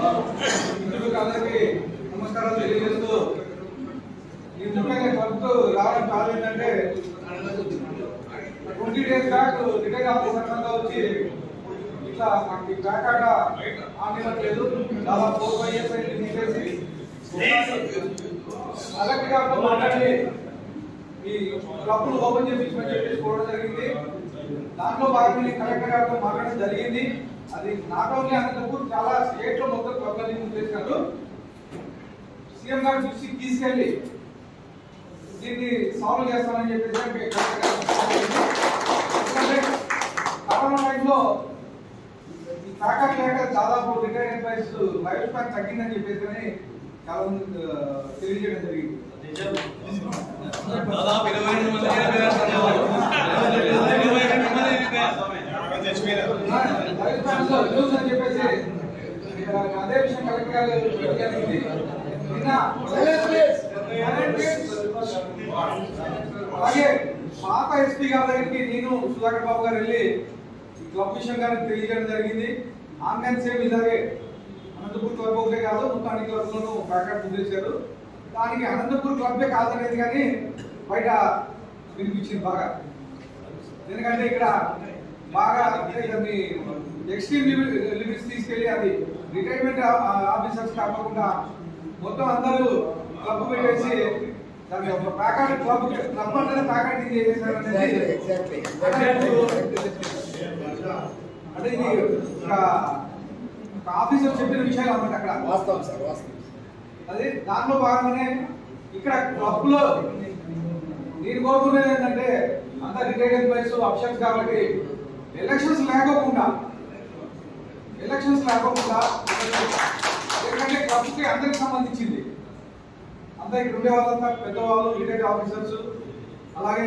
మిత్రులకు అందరికీ నమస్కారాలు తెలియజేస్తూ ఈ ముఖ్యంగా క్లబ్ రావడం కారణం ఏంటంటే 20 days బ్యాక్ రిటైర్ ఆఫీసర్ వచ్చి ఇట్లా మాకు బ్యాక్ ఆట ఆనివ్వట్లేదు దాదాపు 4-5 years అయింది తీసేసి కలెక్టర్ గారితో మాట్లాడి ఈ క్లబ్ను ఓపెన్ చేయించమని చెప్పేసుకోవడం జరిగింది. దాంట్లో భాగంగా కలెక్టర్ గారితో మాట్లాడడం జరిగింది. అది నాట్ ఓన్లీ అనంతపూర్ చాలా స్టేట్ లో మొత్తం క్లబ్లని చేసినట్టు సీఎం గారు దృష్టికి తీసుకెళ్లి దీన్ని సాల్వ్ చేస్తామని చెప్పేసి కరోనా టైంలో ఈ ప్యాకెట్ లేక దాదాపు రిటైర్డ్ ఎంప్లాయీస్ లైఫ్ స్పాన్ తగ్గిందని చెప్పేసి కానీ చాలా మంది తెలియజేయడం జరిగింది. దాదాపు 22 మంది చెప్పేసి అదే విషయం కలెక్టర్ గారు అలాగే పాత ఎస్పీ గారి దగ్గరికి నేను సుధాకర్ బాబు గారు వెళ్ళి క్లబ్ విషయం గారికి తెలియజేయడం జరిగింది. ఆన్లైన్ సేమ్ ఇలాగే అనంతపూర్ క్లబ్ ఒకటే కాదు మొత్తం అన్ని క్లబ్లను ప్యాకెట్ చేశారు. దానికి అనంతపూర్ క్లబ్బే కాదనేది కానీ బయట వినిపించింది బాగా. ఎందుకంటే ఇక్కడ బాగా దాన్ని ఎక్స్ట్రీమ్ లిమిట్స్ తీసుకెళ్లి అది రిటైర్మెంట్ ఆఫీసర్స్ కాకుండా మొత్తం అందరూ క్లబ్ పెట్టేసి దాన్ని ఒక ప్యాకెట్ క్లబ్ అంటేనే ప్యాకెట్ చేసేసారు అంటే ఇది ఒక ఆఫీసర్ చెప్పిన విషయాలు అన్నమాట అక్కడ వాస్తవం సార్ వాస్తవం. అది దాంట్లో భాగంగానే ఇక్కడ క్లబ్ లో నేను కోరుకునేది ఏంటంటే అంత రిటైర్డ్ ఎంప్లాయీస్ ఆప్షన్స్ కాబట్టి ఎలక్షన్స్ లేకోకుండా ఎందుకంటే క్లబ్ కి అందరికి సంబంధించింది అంతా ఇక్కడ ఉండే వాళ్ళంతా పెద్దవాళ్ళు రిటైర్డ్ ఆఫీసర్స్ అలాగే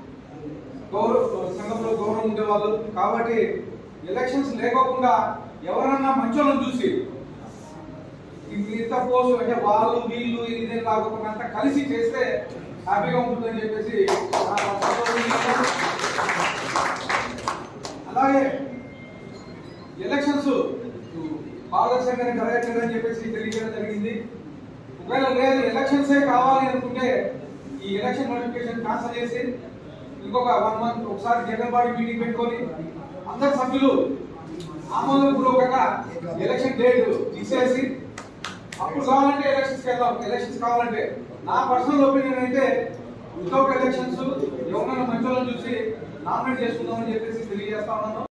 సంఘంలో గౌరవం ఉండేవాళ్ళు కాబట్టి ఎలక్షన్స్ లేకోకుండా ఎవరన్నా మంచోళ్ళని చూసి మిగతా పోస్ట్ అంటే వాళ్ళు వీళ్ళు ఇదే కాకుండా అంతా కలిసి చేస్తే హ్యాపీగా ఉంటుందని చెప్పేసి అలాగే ఎలక్షన్స్ పారదర్శకంగా జరగట్లేదని చెప్పేసి తెలియజేయడం జరిగింది. ఒకవేళ లేదు ఎలక్షన్సే కావాలి అనుకుంటే ఈ ఎలక్షన్ నోటిఫికేషన్ క్యాన్సిల్ చేసి ఇంకొక 1 month ఒకసారి జనరల్ బాడీ మీటింగ్ పెట్టుకొని అందరు సభ్యులు ఆమోదపూర్వకంగా ఎలక్షన్ డేట్ ఇచ్చేసి అప్పుడు కావాలంటే ఎలక్షన్స్ వెళ్దాం. ఎలక్షన్స్ కావాలంటే నా పర్సనల్ ఒపీనియన్ అయితే వితౌట్ ఎలక్షన్స్ ఎవరైనా మంచి వాళ్ళని చూసి నామినేట్ చేసుకుందామని చెప్పేసి తెలియజేస్తా ఉన్నాను.